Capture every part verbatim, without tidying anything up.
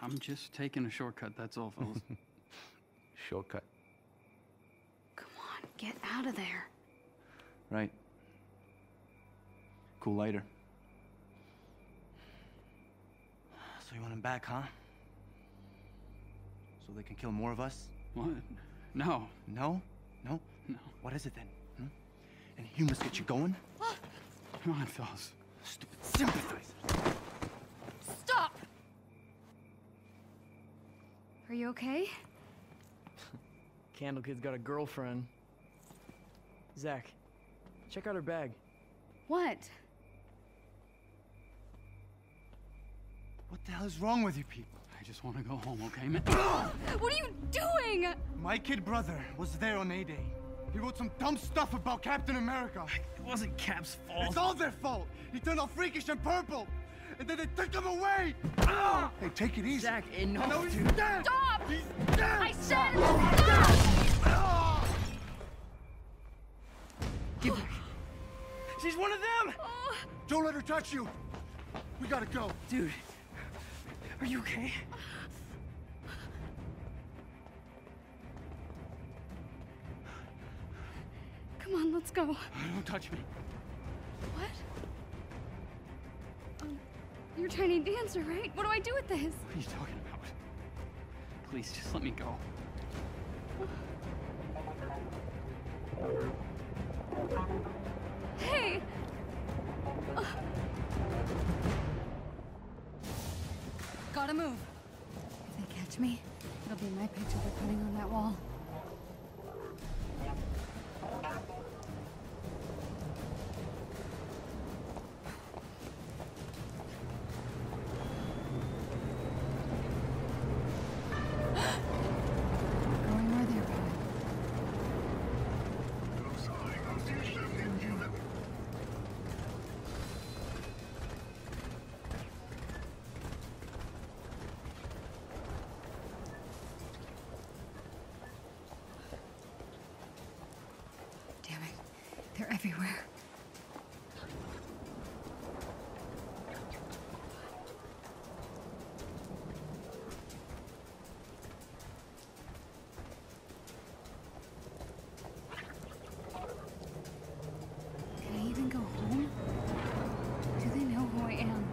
I'm just taking a shortcut, that's all, fellas. Shortcut. Come on, get out of there. Right. Cool lighter. So you want him back, huh? So they can kill more of us? What? No. No? No? No. What is it then? Hmm? And humans get you going? Come on, fellas. Stupid sympathizers. Stop! Are you okay? Candle Kid's got a girlfriend. Zach, check out her bag. What? What the hell is wrong with you people? I just want to go home, okay, man? What are you doing? My kid brother was there on A Day. He wrote some dumb stuff about Captain America. It wasn't Cap's fault. It's all their fault. He turned all freakish and purple. And then they took him away. Hey, take it easy. Zach, enough, No, he's dude. dead. Stop! He's dead. I said stop! Get back. She's one of them! Oh, Don't let her touch you. We gotta go. Dude, are you okay? come on, let's go. Don't touch me. What? Um, you're Tiny Dancer, right? What do I do with this? What are you talking about? Please, just let me go. Hey! Uh. Gotta move. If they catch me, it'll be my picture they're putting on that wall. Going where they're going. Damn it. They're everywhere. Can I even go home? Do they know who I am?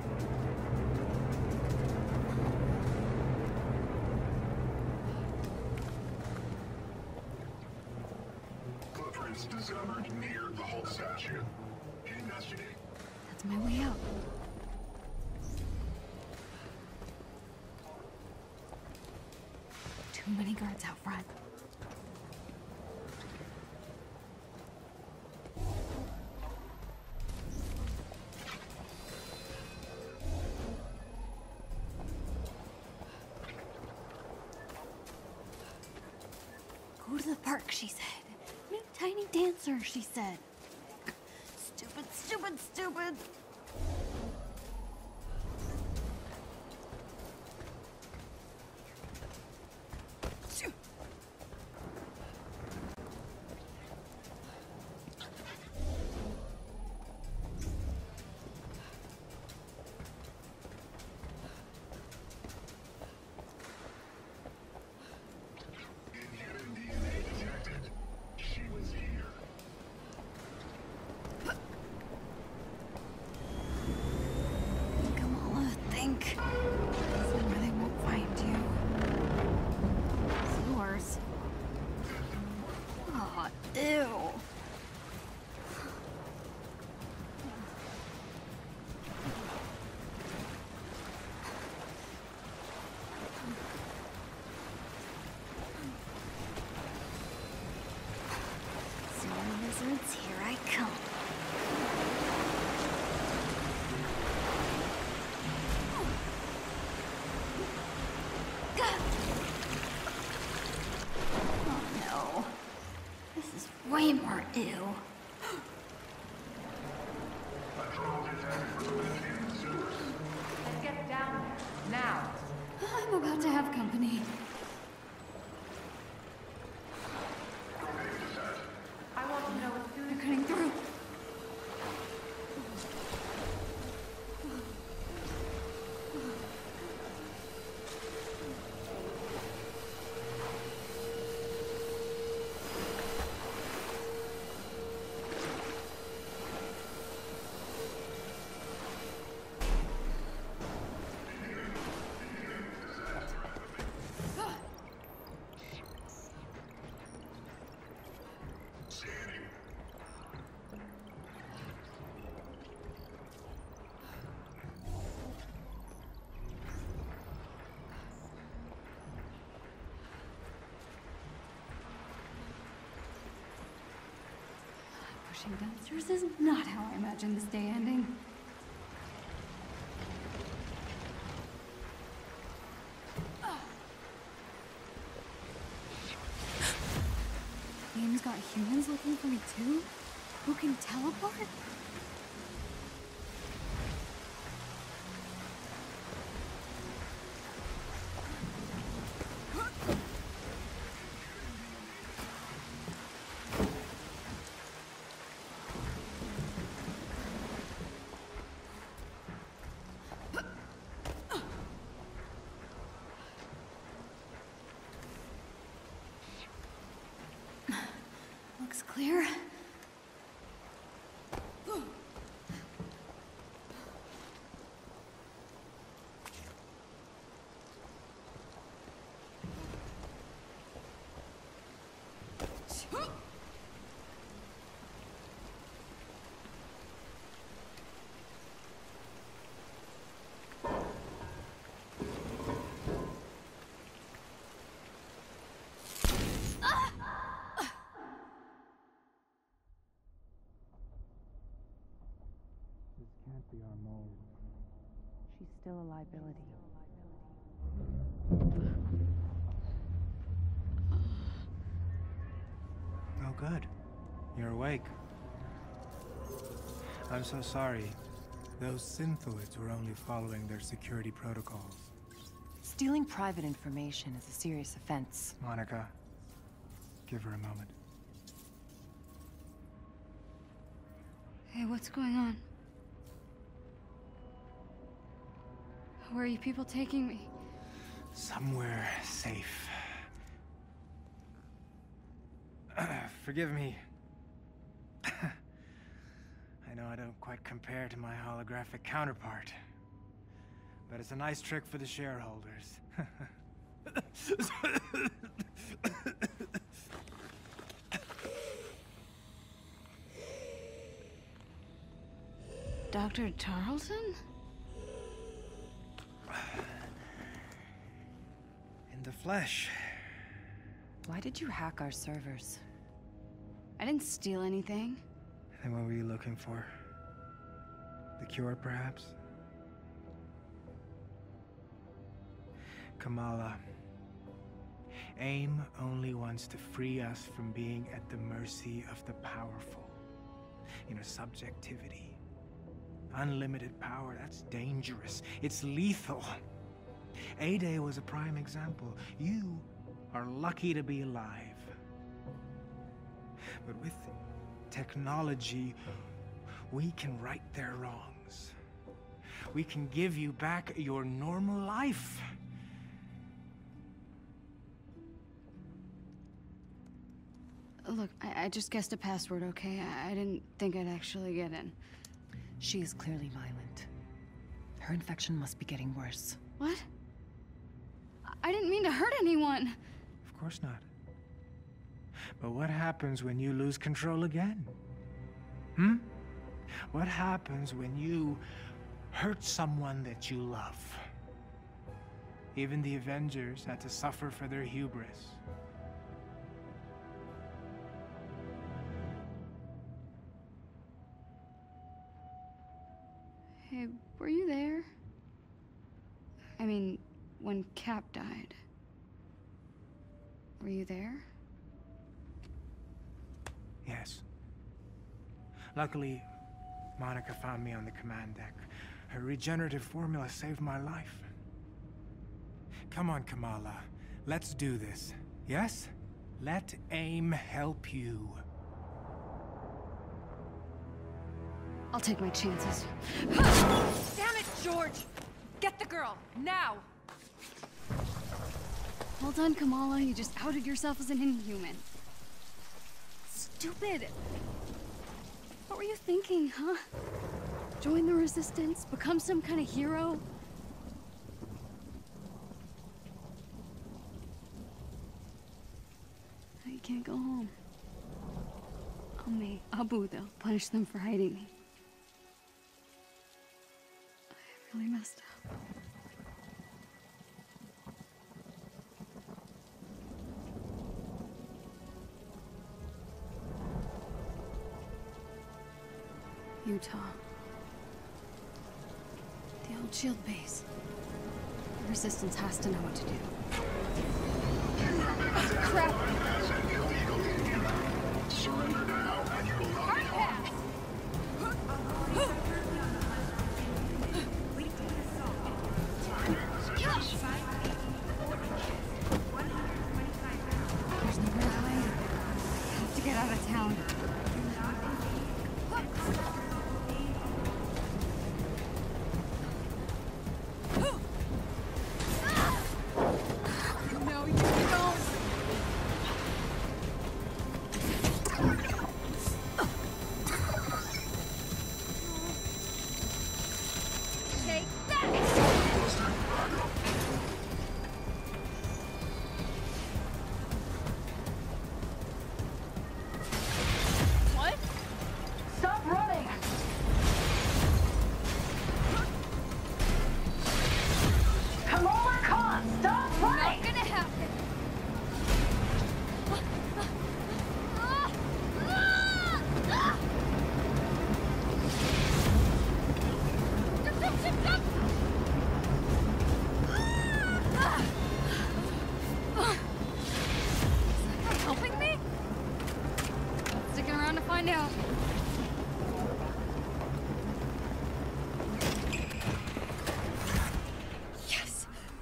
Footprints discovered near the Hulk statue. Investigate. That's my way out. Too many guards out front. Go to the park, she said. Meet Tiny Dancer, she said. Stupid, stupid, stupid. Shoo. Inhuman D N A detected. She was here. Kamala, think. Somewhere they won't find you. Sewers. Oh, ew. Sewer lizards, here I come. Oh no. This is way more ew. Let's get down there. Now. I'm about to have company. I want to know as soon They're as cutting through. crashing downstairs is not how I imagined this day ending. Game's got humans looking for me too? Who can teleport? Looks clear. Can't be our mole. She's still a liability. Oh, good. You're awake. I'm so sorry. Those synthoids were only following their security protocols. Stealing private information is a serious offense. Monica, give her a moment. Hey, what's going on? Where are you people taking me? Somewhere safe. Forgive me. I know I don't quite compare to my holographic counterpart, but it's a nice trick for the shareholders. Doctor Tarleton? In the flesh. Why did you hack our servers? I didn't steal anything. Then what were you looking for? The cure, perhaps? Kamala, AIM only wants to free us from being at the mercy of the powerful. You know, subjectivity. Unlimited power, that's dangerous. It's lethal. A-Day was a prime example. You are lucky to be alive. But with technology, we can right their wrongs. We can give you back your normal life. Look, I, I just guessed a password, okay? I, I didn't think I'd actually get in. She is clearly violent. Her infection must be getting worse. What? I didn't mean to hurt anyone. Of course not. But what happens when you lose control again? Hmm? What happens when you hurt someone that you love? Even the Avengers had to suffer for their hubris. Hey, were you there? I mean, when Cap died. Were you there? Yes. Luckily, Monica found me on the command deck. Her regenerative formula saved my life. Come on, Kamala. Let's do this. Yes? Let AIM help you. I'll take my chances. Damn it, George! Get the girl, now! Well done, Kamala. You just outed yourself as an Inhuman. Stupid! What were you thinking, huh? Join the Resistance? Become some kind of hero? Now you can't go home. Ummi, Abu, they'll punish them for hiding me. I really messed up. Utah. The old shield base. The Resistance has to know what to do. Crap! As an illegal Indian. Surrender now, and you will not be harmed. There's nowhere to hide. I have to get out of town. No, you don't! Take that! What? Stop running! Kamala Khan, stop Not gonna happen. Is that guy helping me? Sticking around to find out. Yes.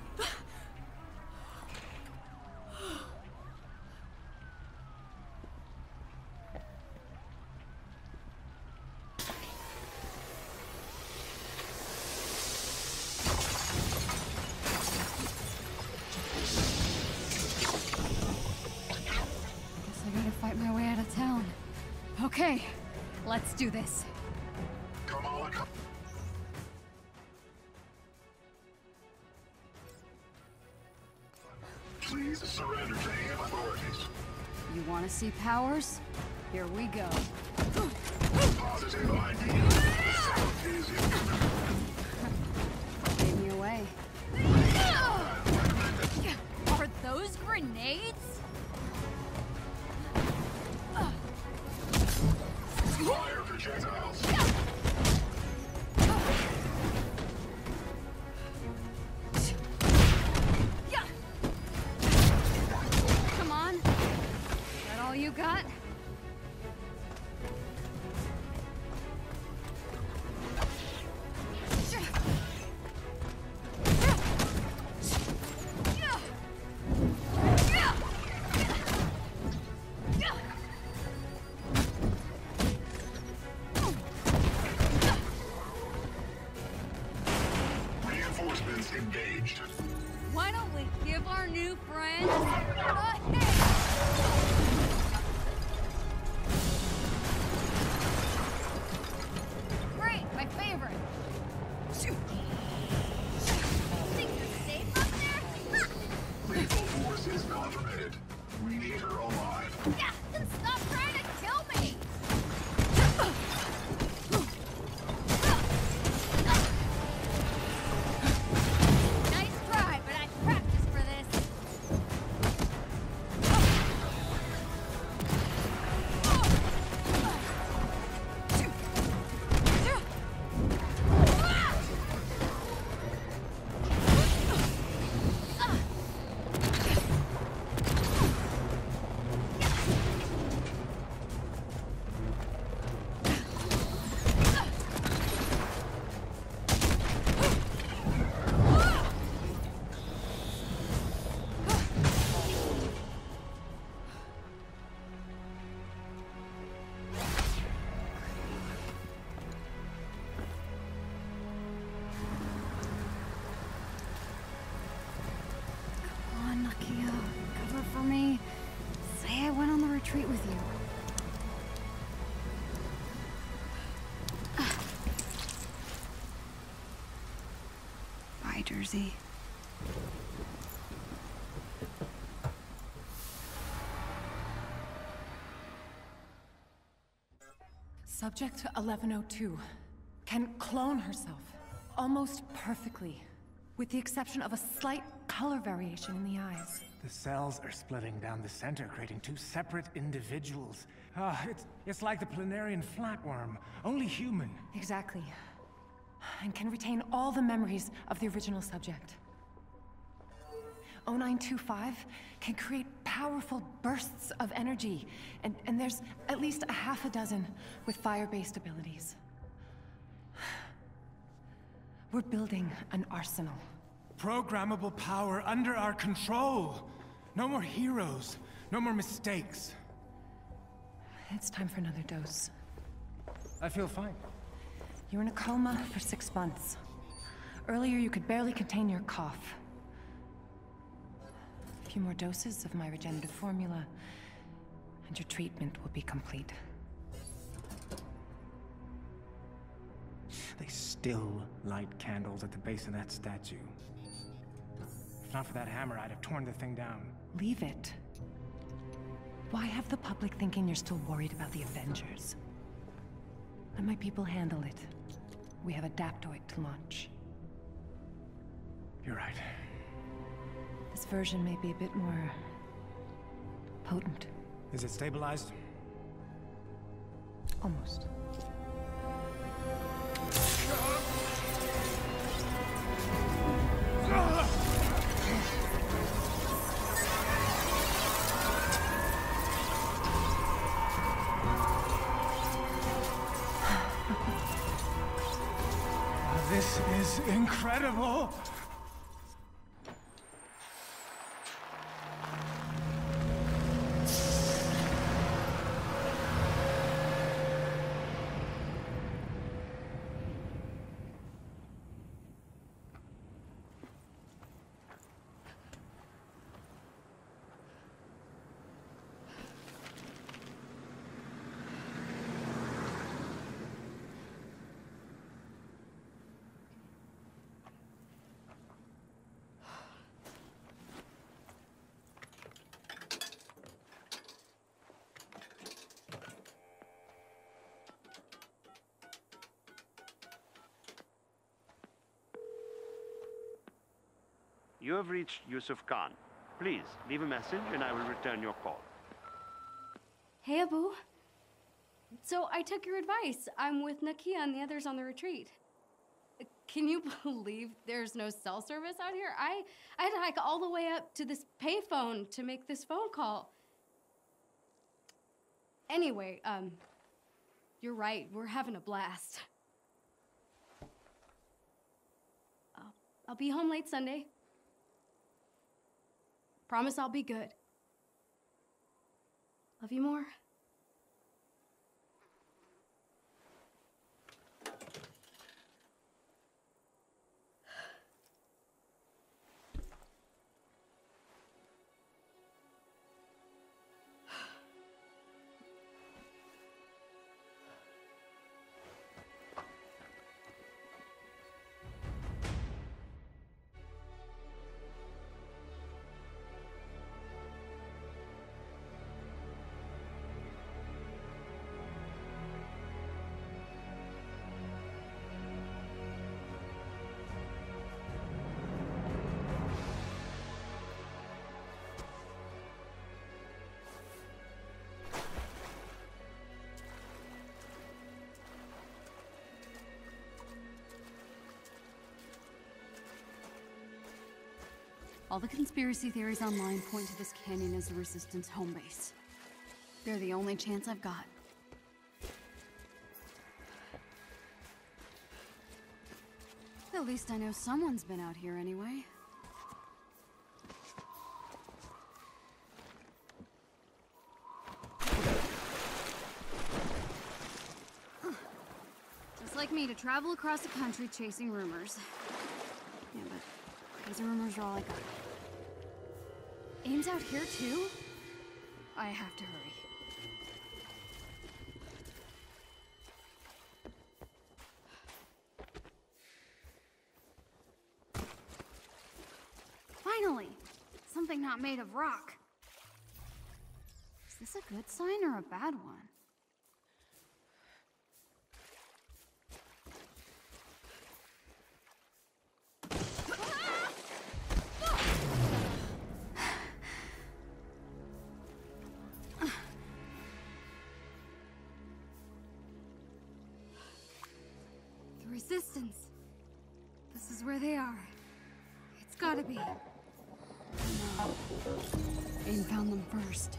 Guess I gotta fight my way out of town. Okay, let's do this. Kamala Khan. Please surrender to A M authorities. You wanna see powers? Here we go. Positive I D. South is incoming. In your way. Are those grenades? Fire projectiles. Come on. Is that all you got? Reinforcements engaged. Why don't we give our new friends a hit? Great, my favorite. Think you're safe up there? Ha! Lethal force is not permitted. We need her alive. Yeah, then stop trying to kill me. Nice try, but I practiced for this. Come on, Nakia. Cover for me. Say I went on the retreat with you. Bye, Jersey. Subject eleven oh two can clone herself almost perfectly. with the exception of a slight color variation in the eyes. The cells are splitting down the center, creating two separate individuals. Ah, it's, it's like the planarian flatworm, only human. Exactly. And can retain all the memories of the original subject. oh nine two five can create powerful bursts of energy, and, and there's at least a half a dozen with fire-based abilities. We're building an arsenal. Programmable power under our control. No more heroes, no more mistakes. It's time for another dose. I feel fine. You were in a coma for six months. Earlier, you could barely contain your cough. A few more doses of my regenerative formula, and your treatment will be complete. They still light candles at the base of that statue. If not for that hammer, I'd have torn the thing down. Leave it. Why have the public thinking you're still worried about the Avengers? Let my people handle it. We have Adaptoid to launch. You're right. This version may be a bit more potent. Is it stabilized? Almost. This is incredible! You have reached Yusuf Khan. Please, leave a message and I will return your call. Hey, Abu. So I took your advice. I'm with Nakia and the others on the retreat. Can you believe there's no cell service out here? I, I had to hike all the way up to this payphone to make this phone call. Anyway, um, you're right. We're having a blast. I'll, I'll be home late Sunday. Promise I'll be good. Love you more. All the conspiracy theories online point to this canyon as the Resistance home base. They're the only chance I've got. At least I know someone's been out here anyway. Huh. Just like me to travel across the country chasing rumors. Yeah, but these rumors are all I got. Aim's out here too? I have to hurry. Finally! Something not made of rock. Is this a good sign or a bad one? Ah! Resistance. This is where they are. It's gotta be. No. Aim found them first.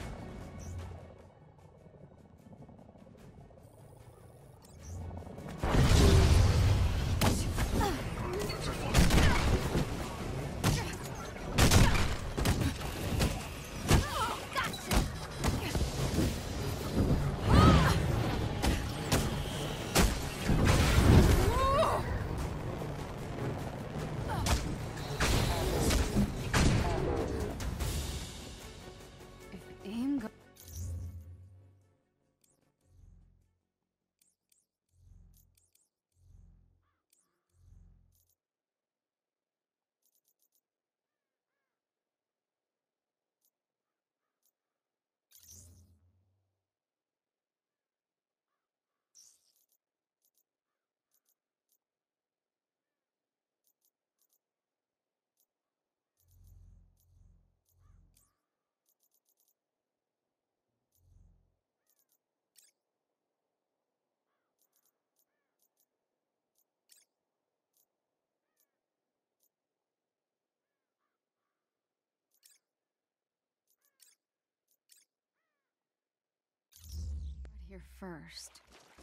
Here first.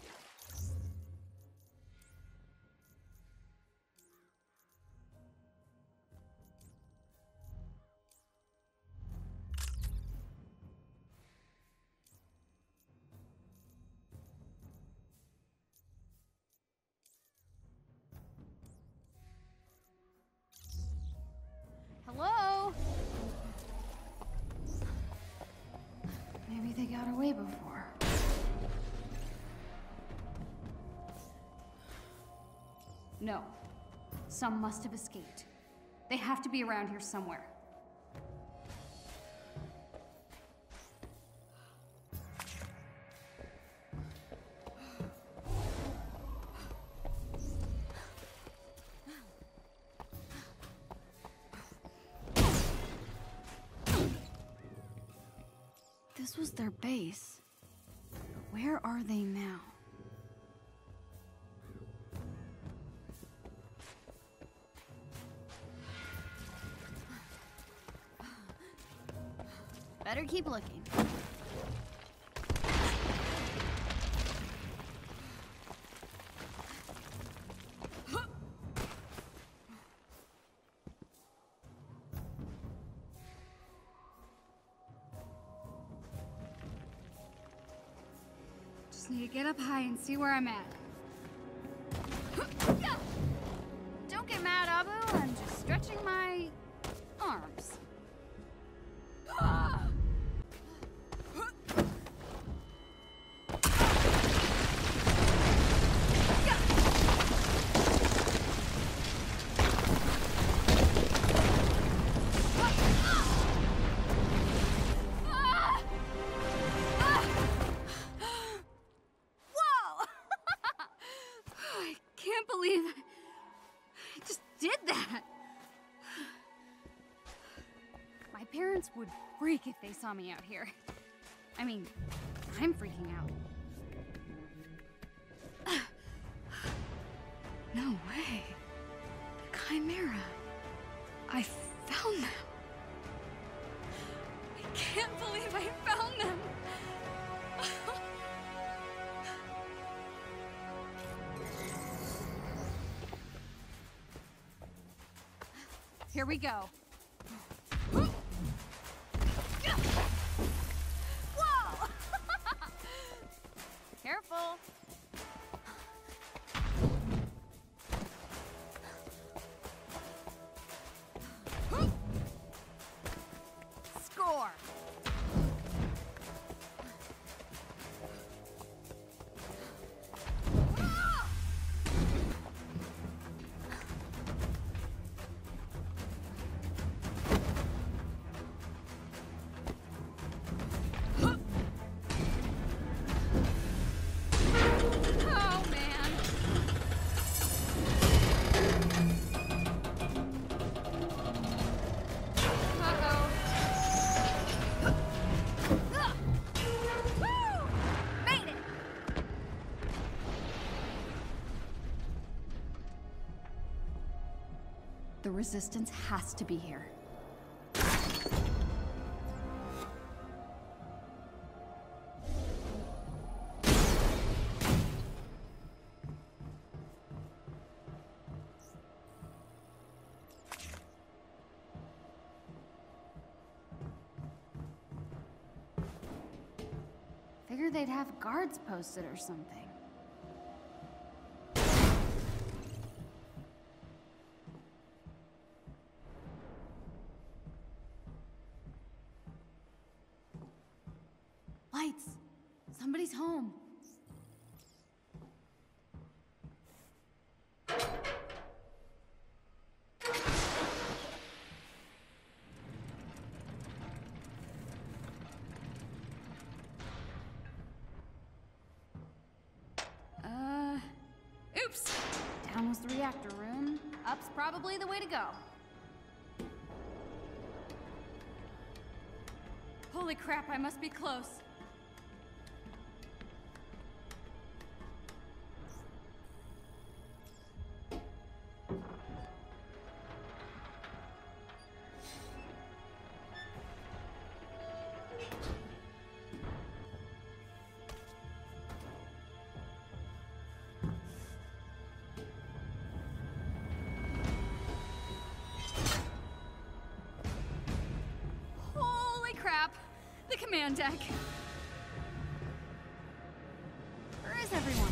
Hello? Maybe they got away before. No. Some must have escaped. They have to be around here somewhere. This was their base. Where are they now? Better keep looking. Just need to get up high and see where I'm at. Don't get mad, Abu. I'm just stretching my arms. Would freak if they saw me out here. I mean, I'm freaking out. No way. The Chimera. I found them. I can't believe I found them. Here we go. Whoa! Careful. Score. Resistance has to be here. Figured they'd have guards posted or something. Lights! Somebody's home. Uh, oops! Down was the reactor room. Up's probably the way to go. Holy crap, I must be close. Holy crap! The command deck. Where is everyone?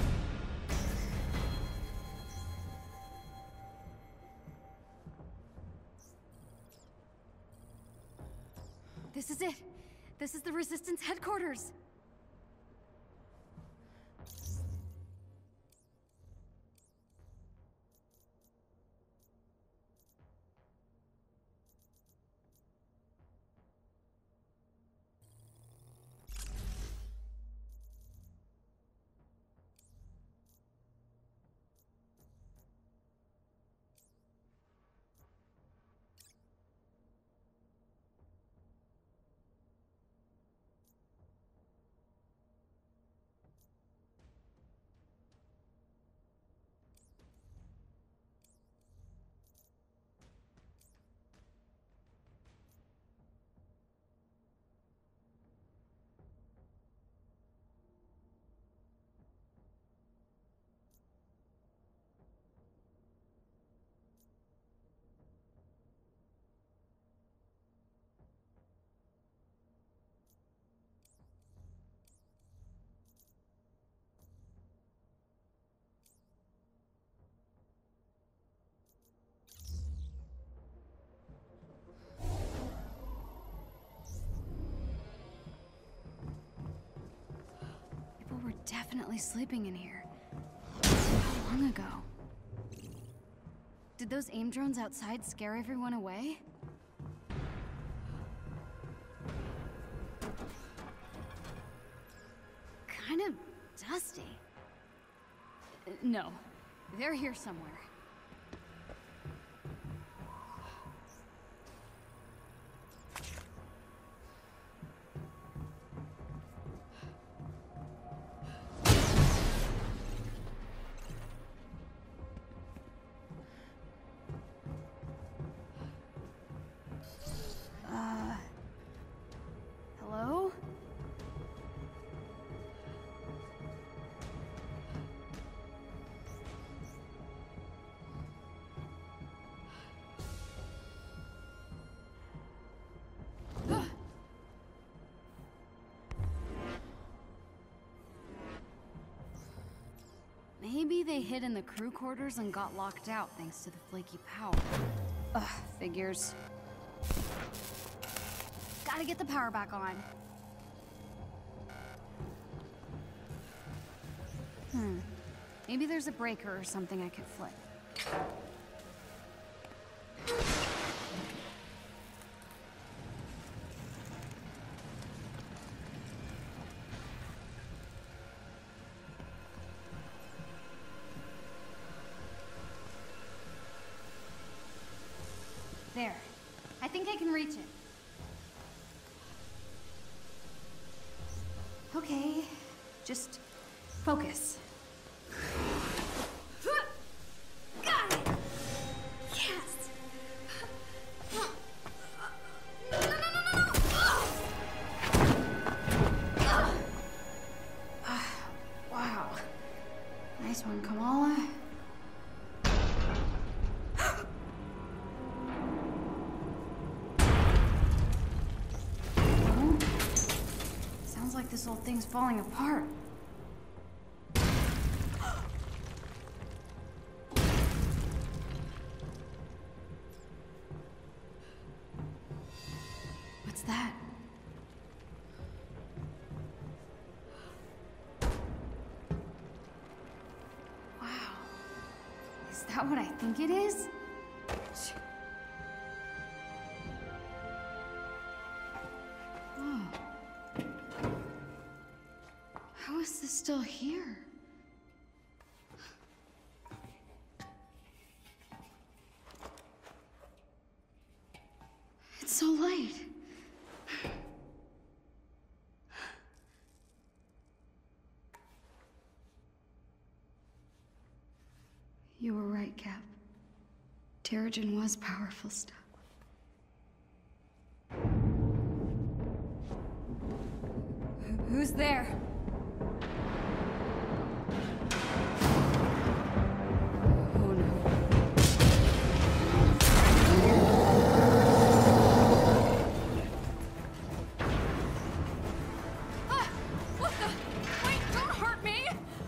This is it. This is the Resistance headquarters. Definitely sleeping in here. How long ago? Did those AIM drones outside scare everyone away? Kind of dusty. Uh, no, they're here somewhere. Maybe they hid in the crew quarters and got locked out thanks to the flaky power. Ugh, figures. Gotta get the power back on. Hmm. Maybe there's a breaker or something I could flip. There. I think I can reach it. Okay. Just focus. Got it! Yes! this whole thing's falling apart. What's that? Wow. Is that what I think it is? Whoa. How is this still here? It's so light. You were right, Cap. Terrigen was powerful stuff. Wh- Who's there? Oh no. Ah! What the? Wait, don't hurt me!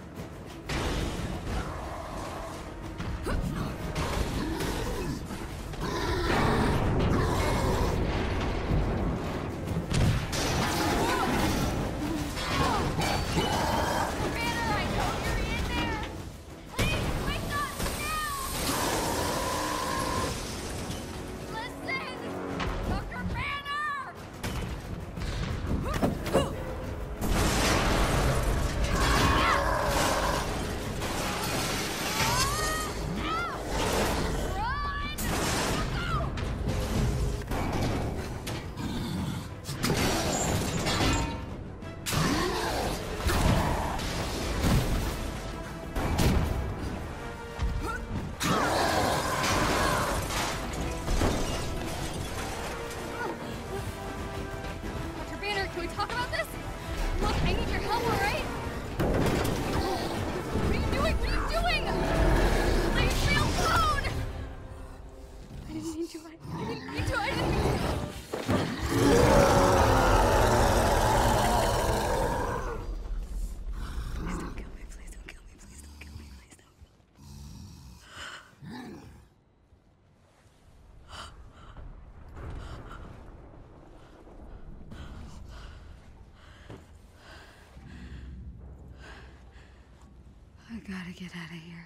I gotta get out of here.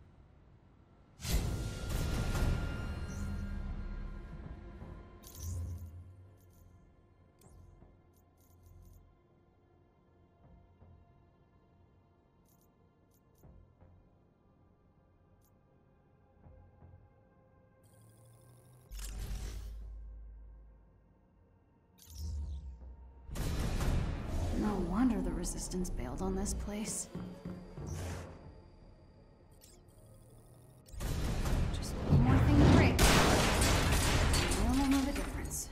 No wonder the Resistance bailed on this place. Just one more thing to break. No one will know the difference.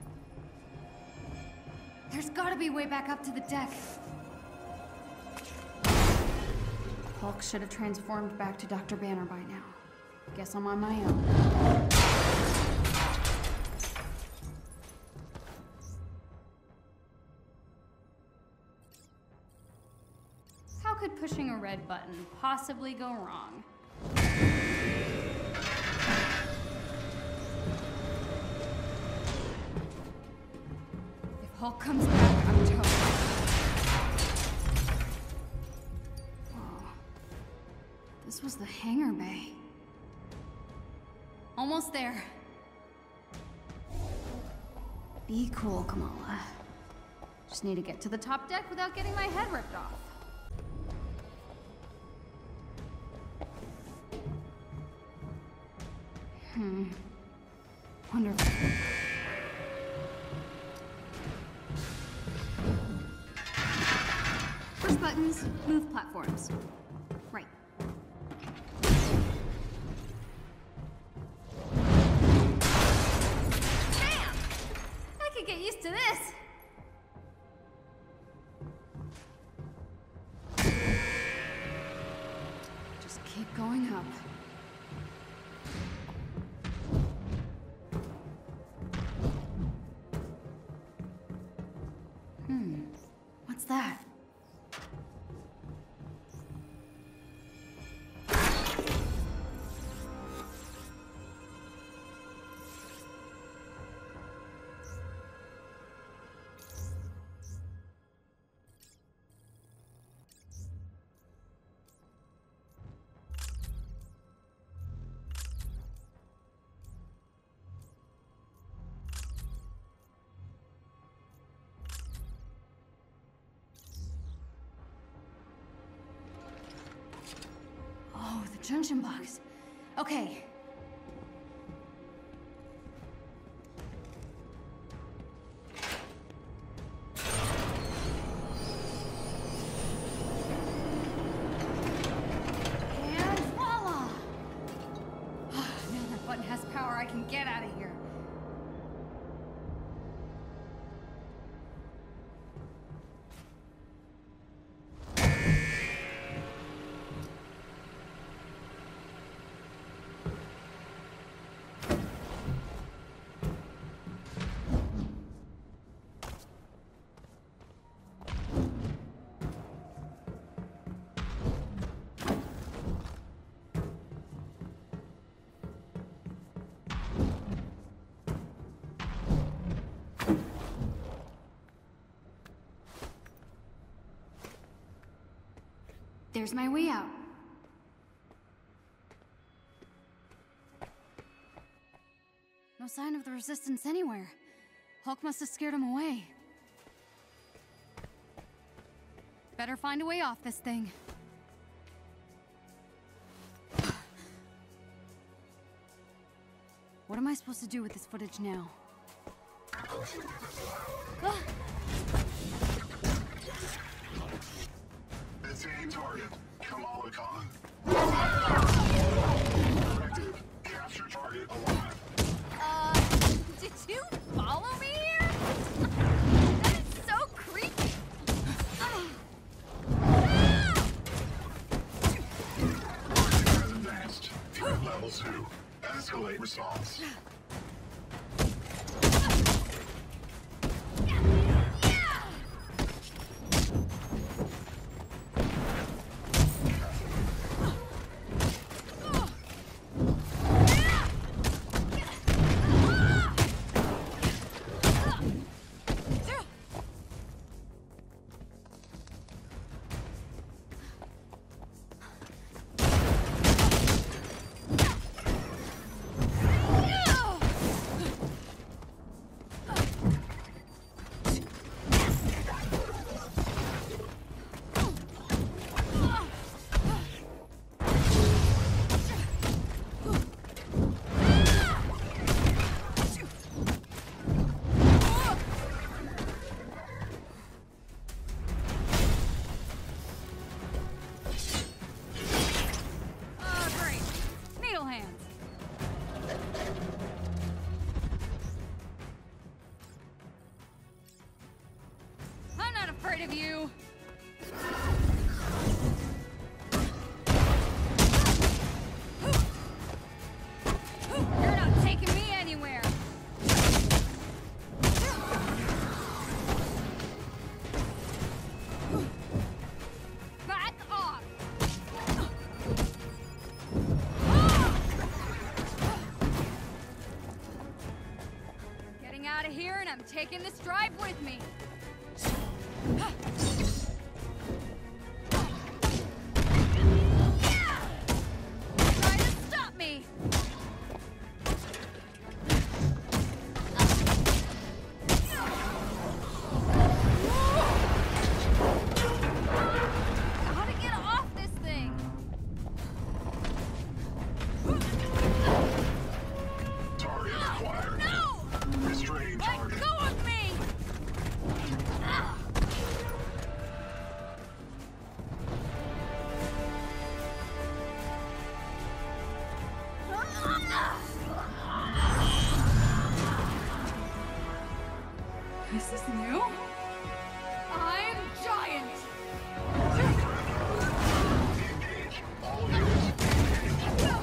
There's gotta be a way back up to the deck. Hulk should have transformed back to Doctor Banner by now. Guess I'm on my own. How could pushing a red button possibly go wrong? If Hulk comes back, I'm toast. Whoa. This was the hangar bay. Almost there. Be cool, Kamala. Just need to get to the top deck without getting my head ripped off. Hmm. Wonderful. Push buttons, move platforms. Right. Bam! I could get used to this. Just keep going up. What's that? Oh, the junction box. Okay. And voila! Now that button has power, I can get out of here. There's my way out. No sign of the resistance anywhere. Hulk must have scared him away. Better find a way off this thing. What am I supposed to do with this footage now? Ah! Designated target, Kamala Khan. Directive, capture target alive. Uh, did you follow me here? That is so creepy. Ah! Has advanced. Threat level two. Escalate response. Of you. You're not taking me anywhere. Back off. Getting out of here, and I'm taking this drive with me. Try to stop me! How to get off this thing? Target acquired. No! Restrain Let target. go of me! Ah! Is this new? I'm giant! Engage. All units engage.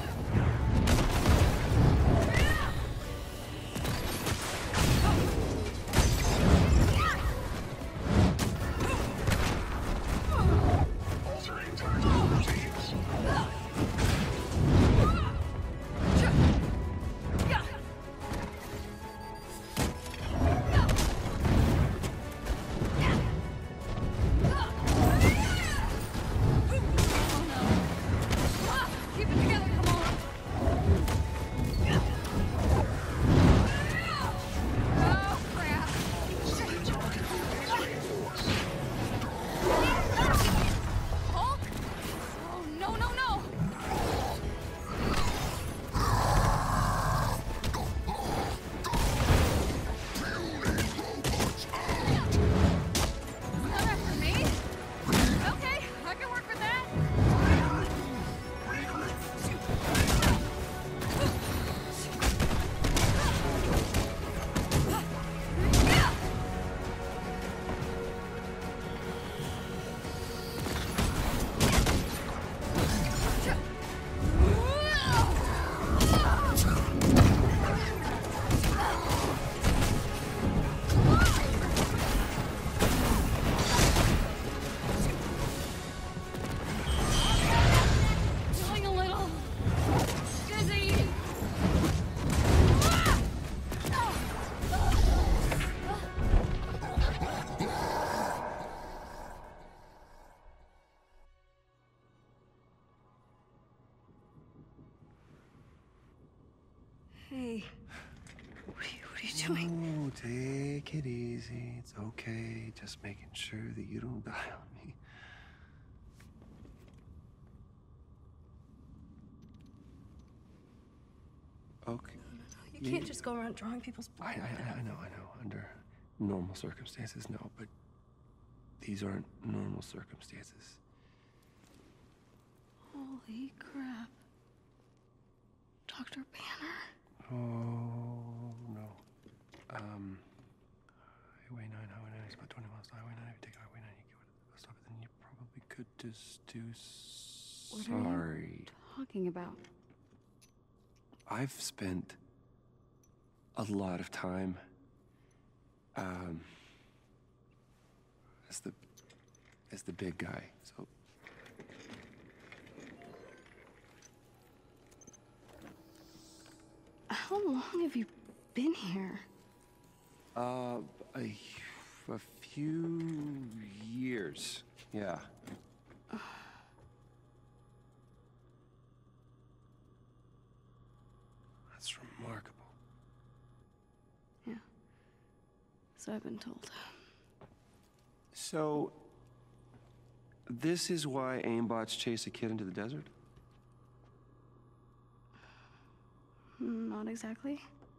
take it easy. It's okay. Just making sure that you don't die on me. Okay. You can't just go around drawing people's blood. I, I, I know, I know. Under normal circumstances, no, but these aren't normal circumstances. Holy crap. Doctor Banner? Oh, no. Um, Highway nine, Highway nine is about twenty miles to Highway nine. If you take Highway nine, you go to the bus stop, then you probably could just do... What Sorry. are you talking about? I've spent a lot of time um, as the as the big guy. So how long have you been here? uh, a, a few years, yeah. That's remarkable. Yeah. So I've been told. So, this is why aimbots chase a kid into the desert? Not exactly.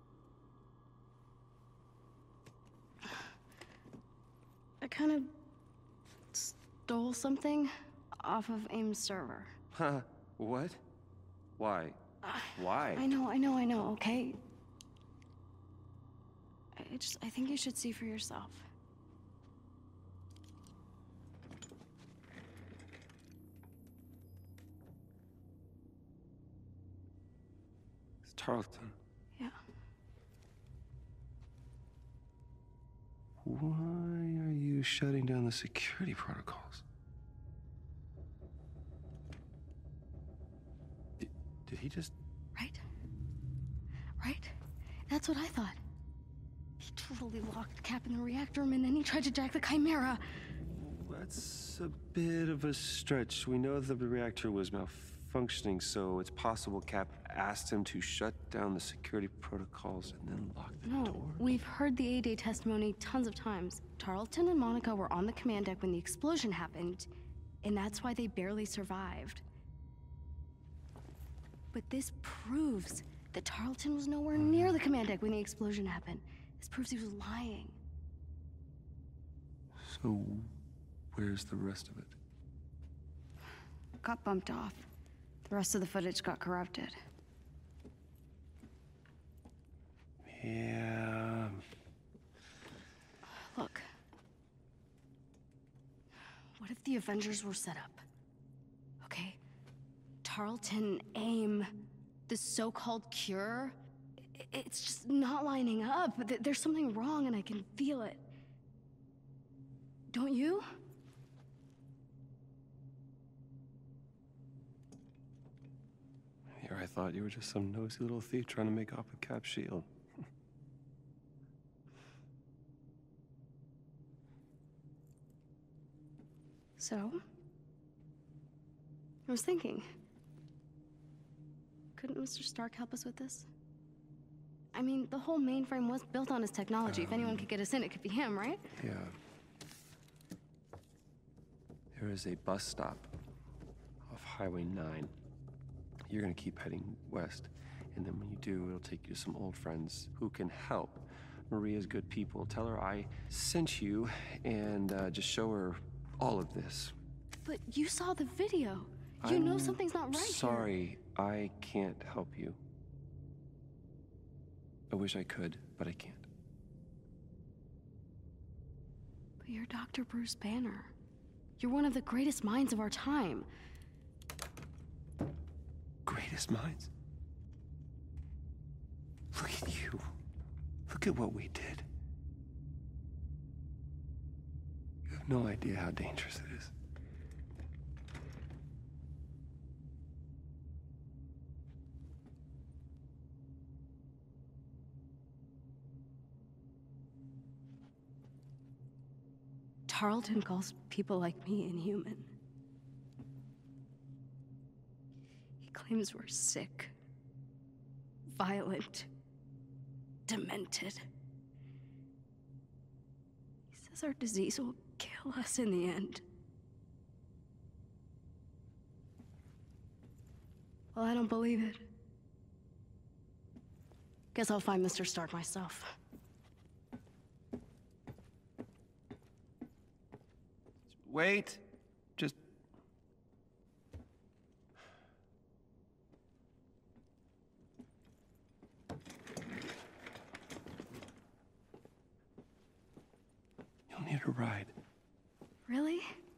I kind of stole something off of AIM's server. Huh? What? Why? Why? I know, I know, I know, okay? I just, I think you should see for yourself. It's Tarleton. Yeah. Why are you shutting down the security protocols? Did, did he just... Right? Right? That's what I thought. He totally locked Cap in the reactor room and then he tried to jack the Chimera. That's a bit of a stretch. We know the reactor was malfunctioning, so it's possible Cap asked him to shut down the security protocols and then lock the No, door. we've heard the A-Day testimony tons of times. Tarleton and Monica were on the command deck when the explosion happened, and that's why they barely survived. But this proves that Tarleton was nowhere near the command deck when the explosion happened. This proves he was lying. So, where's the rest of it? Got bumped off. The rest of the footage got corrupted. Yeah... Look. What if the Avengers were set up? Okay? Tarleton, AIM, the so-called cure, i- it's just not lining up. Th- There's something wrong and I can feel it. Don't you? Here I thought you were just some nosy little thief trying to make off with Cap's shield. So? I was thinking. Couldn't Mister Stark help us with this? I mean, the whole mainframe was built on his technology. Um, if anyone could get us in, it could be him, right? Yeah. There is a bus stop off Highway nine. You're gonna keep heading west, and then when you do, it'll take you to some old friends who can help. Maria's good people. Tell her I sent you, and uh, just show her all of this. But you saw the video. You know I'm something's not right here. Sorry, I can't help you. I wish I could, but I can't. But you're Doctor Bruce Banner. You're one of the greatest minds of our time. Greatest minds? Look at you. Look at what we did. You have no idea how dangerous it is. Tarleton calls people like me inhuman. He claims we're sick, violent, demented. says our disease will kill us in the end. Well, I don't believe it. Guess I'll find Mister Stark myself. Wait. Just... You'll need a ride. Really?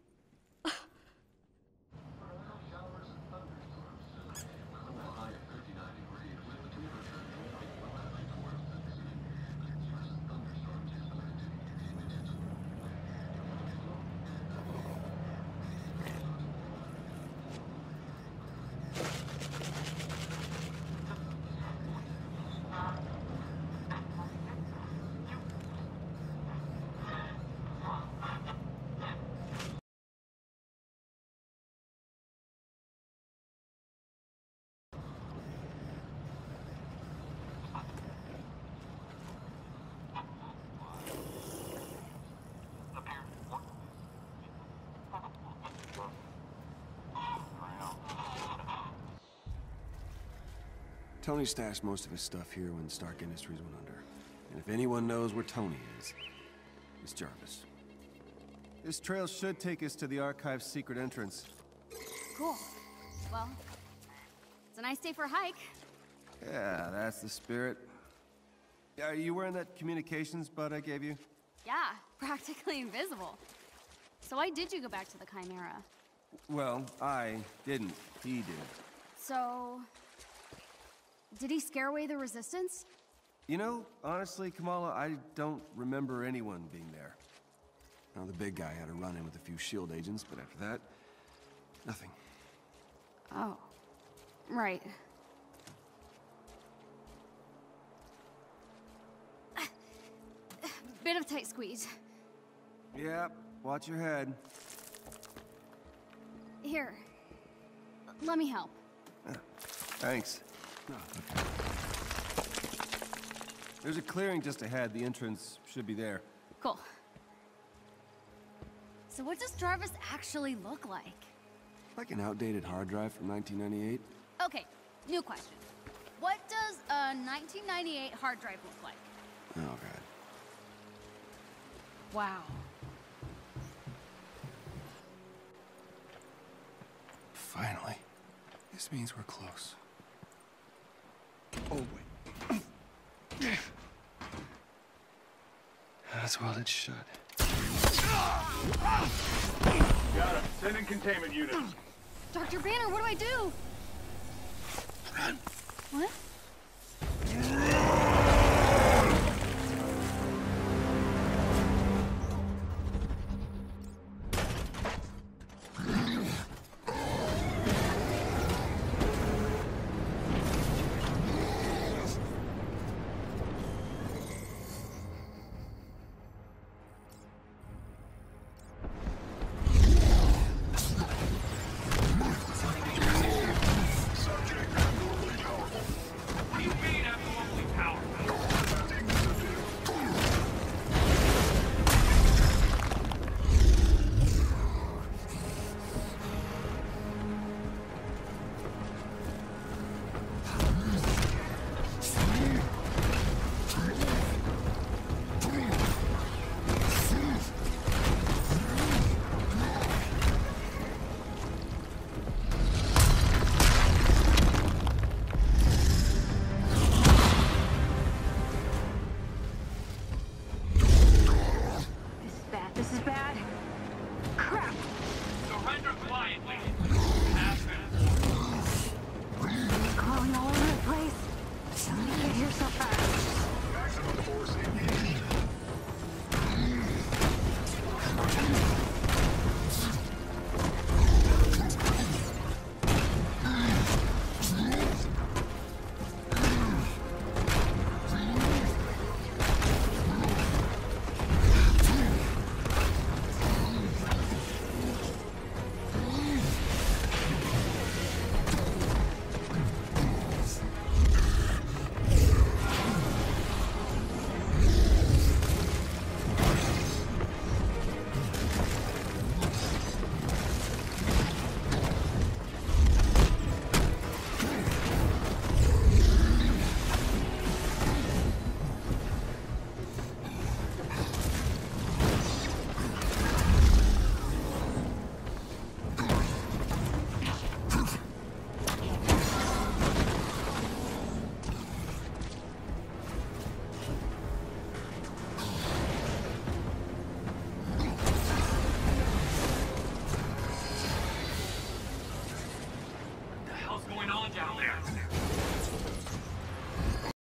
Tony stashed most of his stuff here when Stark Industries went under. And if anyone knows where Tony is, it's Jarvis. This trail should take us to the Archive's secret entrance. Cool. Well, it's a nice day for a hike. Yeah, that's the spirit. Are you wearing that communications bud I gave you? Yeah, practically invisible. So why did you go back to the Chimera? Well, I didn't. He did. So... did he scare away the Resistance? You know, honestly, Kamala, I don't remember anyone being there. Now, the big guy had a run-in with a few SHIELD agents, but after that, nothing. Oh. Right. Bit of tight squeeze. Yeah, watch your head. Here. Let me help. Thanks. There's a clearing just ahead. The entrance should be there. Cool. So what does Jarvis actually look like? Like an outdated hard drive from nineteen ninety-eight. Okay, new question. What does a nineteen ninety-eight hard drive look like? Oh, God. Wow. Finally. This means we're close. Oh, wait. That's well it should. Got it. Send in containment units. Doctor Banner, what do I do? Run. What? here.